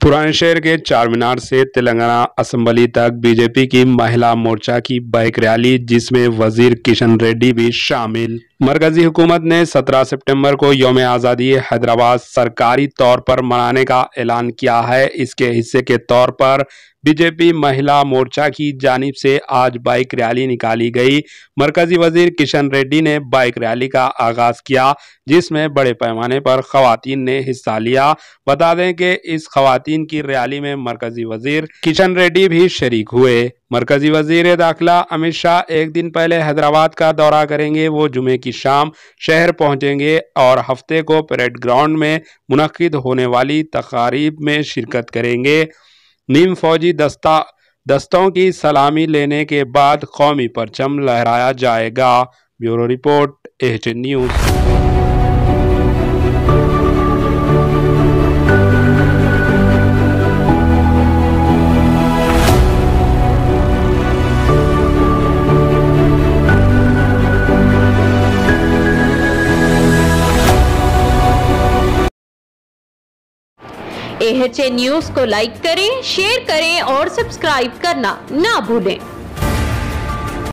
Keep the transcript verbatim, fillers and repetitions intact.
पुराने शहर के चार मीनार से तेलंगाना असेंबली तक बीजेपी की महिला मोर्चा की बाइक रैली, जिसमें वजीर किशन रेड्डी भी शामिल। मरकजी हुकूमत ने सत्रह सितंबर को यौम आज़ादी हैदराबाद सरकारी तौर पर मनाने का ऐलान किया है। इसके हिस्से के तौर पर बीजेपी महिला मोर्चा की जानिब से आज बाइक रैली निकाली गई। मरकजी वजीर किशन रेड्डी ने बाइक रैली का आगाज किया, जिसमें बड़े पैमाने पर खवातीन ने हिस्सा लिया। बता दें कि इस खवातीन की रैली में मरकजी वजीर किशन रेड्डी भी शरीक हुए। मरकजी वजीर दाखिला अमित शाह एक दिन पहले हैदराबाद का दौरा करेंगे। वो जुमे की शाम शहर पहुंचेंगे और हफ्ते को परेड ग्राउंड में मुनक्किद होने वाली तकारीब में शिरकत करेंगे। नीम फौजी दस्ता दस्तों की सलामी लेने के बाद कौमी परचम लहराया जाएगा। Bureau report, H news. A H news को लाइक करें, शेयर करें और सब्सक्राइब करना ना भूलें।